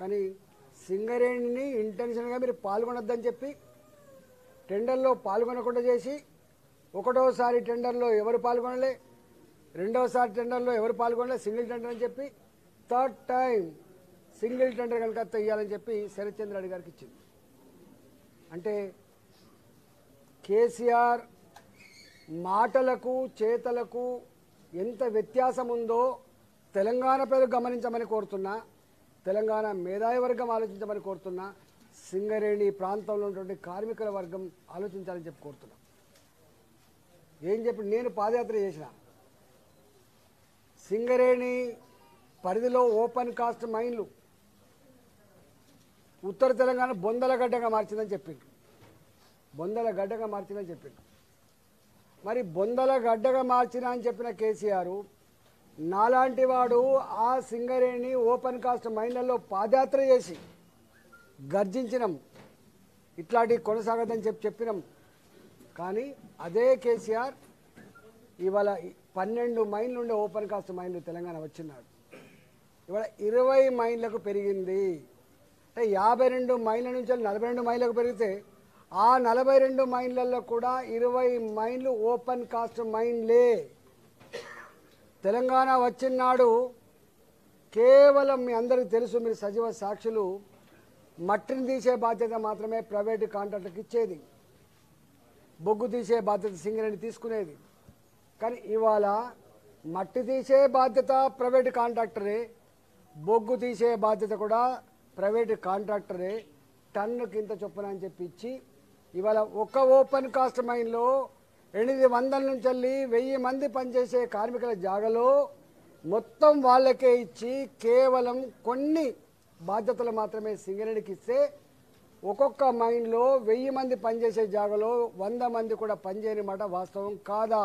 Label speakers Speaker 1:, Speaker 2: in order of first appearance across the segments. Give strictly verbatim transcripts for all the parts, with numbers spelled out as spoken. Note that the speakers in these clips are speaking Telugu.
Speaker 1: కానీ సింగరేణిని ఇంటెన్షన్గా మీరు పాల్గొనొద్దని చెప్పి టెండర్లో పాల్గొనకుండా చేసి ఒకటోసారి టెండర్లో ఎవరు పాల్గొనలే, రెండోసారి టెండర్లో ఎవరు పాల్గొనలే, సింగిల్ టెండర్ అని చెప్పి థర్డ్ టైం సింగిల్ టెండర్ కనుక తెయ్యాలని చెప్పి శరత్ చంద్ర రెడ్డి గారికి ఇచ్చింది. అంటే కేసీఆర్ మాటలకు చేతలకు ఎంత వ్యత్యాసం ఉందో తెలంగాణ ప్రజలు గమనించమని కోరుతున్నా, తెలంగాణ మేధావి వర్గం ఆలోచించమని కోరుతున్నా, సింగరేణి ప్రాంతంలో ఉన్నటువంటి కార్మికుల వర్గం ఆలోచించాలని చెప్పి కోరుతున్నా. ఏం చెప్పి నేను పాదయాత్ర చేసిన సింగరేణి పరిధిలో ఓపెన్ కాస్ట్ మైన్లు ఉత్తర తెలంగాణ బొందల గడ్డగా మార్చిందని చెప్పిండు, బొందల గడ్డగా మార్చిందని చెప్పిండు. మరి బొందల గడ్డగా మార్చిన అని చెప్పిన కేసీఆర్ నాలాంటి వాడు ఆ సింగరేణి ఓపెన్ కాస్ట్ మైన్లలో పాదయాత్ర చేసి గర్జించినాం, ఇట్లాంటి కొనసాగదని చెప్పి చెప్పినాం. కానీ అదే కేసీఆర్ ఇవాళ పన్నెండు మైన్లు ఉండే ఓపెన్ కాస్ట్ మైన్లు తెలంగాణ వచ్చినాడు, ఇవాళ ఇరవై మైన్లకు పెరిగింది. అంటే యాభై రెండు మైళ్ళ నుంచి నలభై రెండు మైళ్ళకు పెరిగితే ఆ నలభై రెండు మైన్లలో కూడా ఇరవై మైన్లు ఓపెన్ కాస్ట్ మైన్లే. తెలంగాణ వచ్చినాడు కేవలం మీ అందరికీ తెలుసు, మీరు సజీవ సాక్షులు, మట్టిని తీసే బాధ్యత మాత్రమే ప్రైవేటు కాంట్రాక్టర్కి ఇచ్చేది, బొగ్గు తీసే బాధ్యత సింగరేణి తీసుకునేది. కానీ ఇవాళ మట్టి తీసే బాధ్యత ప్రైవేటు కాంట్రాక్టరే, బొగ్గు తీసే బాధ్యత కూడా ప్రైవేటు కాంట్రాక్టరే. టన్నుకి ఇంత చొప్పున అని చెప్పి ఇచ్చి ఇవాళ ఒక ఓపెన్ కాస్ట్ మైన్లో ఎనిమిది వందల నుంచి వెళ్ళి వెయ్యి మంది పనిచేసే కార్మికుల జాగలో మొత్తం వాళ్ళకే ఇచ్చి కేవలం కొన్ని బాధ్యతలు మాత్రమే సింగరేణికి ఇస్తే ఒక్కొక్క మైన్లో వెయ్యి మంది పనిచేసే జాగలో వంద మంది కూడా పనిచేయని మాట వాస్తవం కాదా?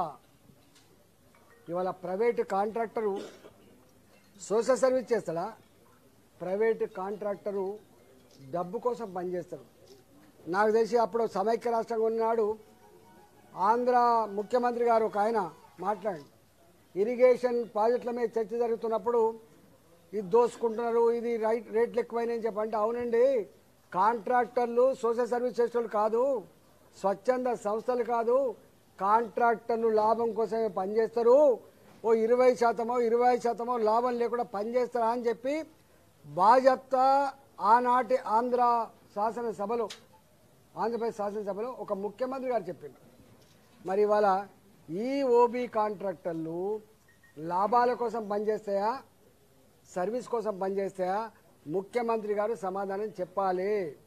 Speaker 1: ఇవాళ ప్రైవేటు కాంట్రాక్టరు సోషల్ సర్వీస్ చేస్తాడా? ప్రైవేటు కాంట్రాక్టరు డబ్బు కోసం పనిచేస్తారు. నాకు తెలిసి అప్పుడు సమైక్య రాష్ట్రంగా ఉన్నాడు ఆంధ్ర ముఖ్యమంత్రి గారు ఒక ఆయన మాట్లాడి ఇరిగేషన్ ప్రాజెక్టుల మీద చర్చ జరుగుతున్నప్పుడు ఇది దోసుకుంటున్నారు, ఇది రైట్ రేట్లు ఎక్కువైనాయని చెప్పంటే, అవునండి కాంట్రాక్టర్లు సోషల్ సర్వీస్ చేసేవాళ్ళు కాదు, స్వచ్ఛంద సంస్థలు కాదు, కాంట్రాక్టర్లు లాభం కోసమే పనిచేస్తారు, ఓ ఇరవై శాతమో ఇరవై శాతమో లాభం లేకుండా పనిచేస్తారా అని చెప్పి బాజప్తా ఆనాటి ఆంధ్ర శాసనసభలో ఆంధ్రప్రదేశ్ శాసనసభలో ఒక ముఖ్యమంత్రి గారు చెప్పింది. మరి ఇవాళ ఈ ఓబీ కాంట్రాక్టర్లు లాభాల కోసం పనిచేస్తాయా, సర్వీస్ కోసం పనిచేస్తాయా? ముఖ్యమంత్రి గారు సమాధానం చెప్పాలి.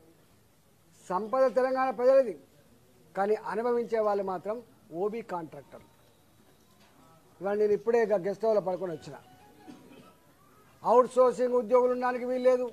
Speaker 1: సంపద తెలంగాణ ప్రజలది, కానీ అనుభవించే వాళ్ళు మాత్రం ఓబీ కాంట్రాక్టర్లు. ఇవాళ నేను ఇప్పుడే గెస్ట్ హౌస్లో పడుకొని వచ్చిన, అవుట్ సోర్సింగ్ ఉద్యోగులు ఉండడానికి వీల్లేదు,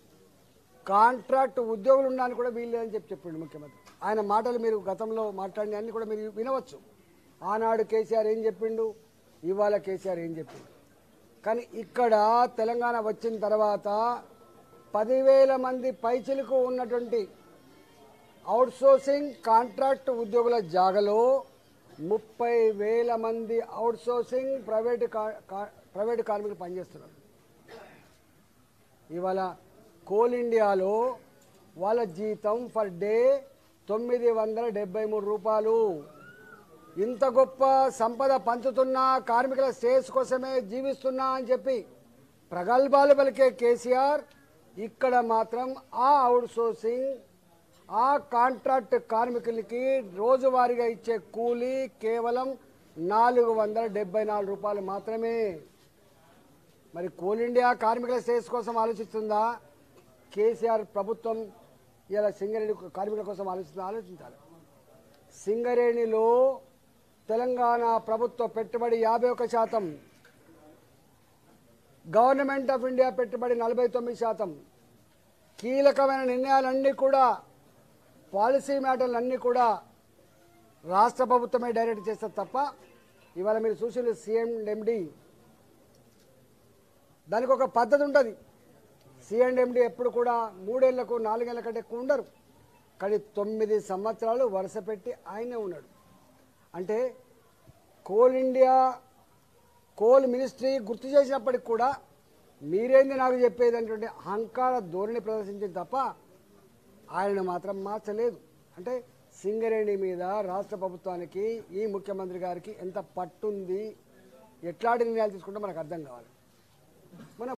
Speaker 1: కాంట్రాక్ట్ ఉద్యోగులు ఉండడానికి కూడా వీల్లేదని చెప్పి చెప్పిండు ముఖ్యమంత్రి. ఆయన మాటలు మీరు గతంలో మాట్లాడిన అన్ని కూడా మీరు వినవచ్చు. ఆనాడు కేసీఆర్ ఏం చెప్పిండు, ఇవాళ కేసీఆర్ ఏం చెప్పిండు. కానీ ఇక్కడ తెలంగాణ వచ్చిన తర్వాత పదివేల మంది పైచిలకు ఉన్నటువంటి అవుట్ సోర్సింగ్ కాంట్రాక్ట్ ఉద్యోగుల జాగలో ముప్పై వేల మంది అవుట్ సోర్సింగ్ ప్రైవేటు ప్రైవేటు కార్మికులు పనిచేస్తున్నారు. ఇవాళ కోల్ ఇండియాలో వాళ్ళ జీతం పర్ డే తొమ్మిది వందల డెబ్బై మూడు రూపాయలు. ఇంత గొప్ప సంపద పంచుతున్నా, కార్మికుల శ్రేయస్ కోసమే జీవిస్తున్నా అని చెప్పి ప్రగల్భాలు పలికే కేసీఆర్ ఇక్కడ మాత్రం ఆ అవుట్ సోర్సింగ్ ఆ కాంట్రాక్ట్ కార్మికులకి రోజువారీగా ఇచ్చే కూలీ కేవలం నాలుగు వందల డెబ్బై నాలుగు రూపాయలు మాత్రమే. మరి కోల్ ఇండియా కార్మికుల శ్రేయస్ కోసం ఆలోచిస్తుందా? కేసీఆర్ ప్రభుత్వం ఇలా సింగరేణి కార్మికుల కోసం ఆలోచిస్తుందా? ఆలోచించాలి. సింగరేణిలో తెలంగాణ ప్రభుత్వ పెట్టుబడి యాభై ఒక శాతం, గవర్నమెంట్ ఆఫ్ ఇండియా పెట్టుబడి నలభై తొమ్మిది శాతం. కీలకమైన నిర్ణయాలన్నీ కూడా, పాలసీ మ్యాటర్లన్నీ కూడా రాష్ట్ర ప్రభుత్వమే డైరెక్ట్ చేస్తారు తప్ప, ఇవాళ మీరు చూసిన సీఎం ఎండి దానికి ఒక పద్ధతి ఉంటుంది. సీఎం ఎండి ఎప్పుడు కూడా మూడేళ్లకు నాలుగేళ్ల కంటే ఎక్కువ ఉండరు, కానీ తొమ్మిది సంవత్సరాలు వరుస పెట్టి ఆయనే ఉన్నాడు. అంటే కోల్ ఇండియా కోల్ మినిస్ట్రీ గుర్తు చేసినప్పటికి కూడా మీరేంది నాకు చెప్పేది అంటే అహంకార ధోరణి ప్రదర్శించింది తప్ప ఆయన మాత్రం మార్చలేదు. అంటే సింగరేణి మీద రాష్ట్ర ప్రభుత్వానికి ఈ ముఖ్యమంత్రి గారికి ఎంత పట్టుంది, ఎట్లాంటి నిర్ణయాలు తీసుకుంటే మనకు అర్థం కావాలి. మన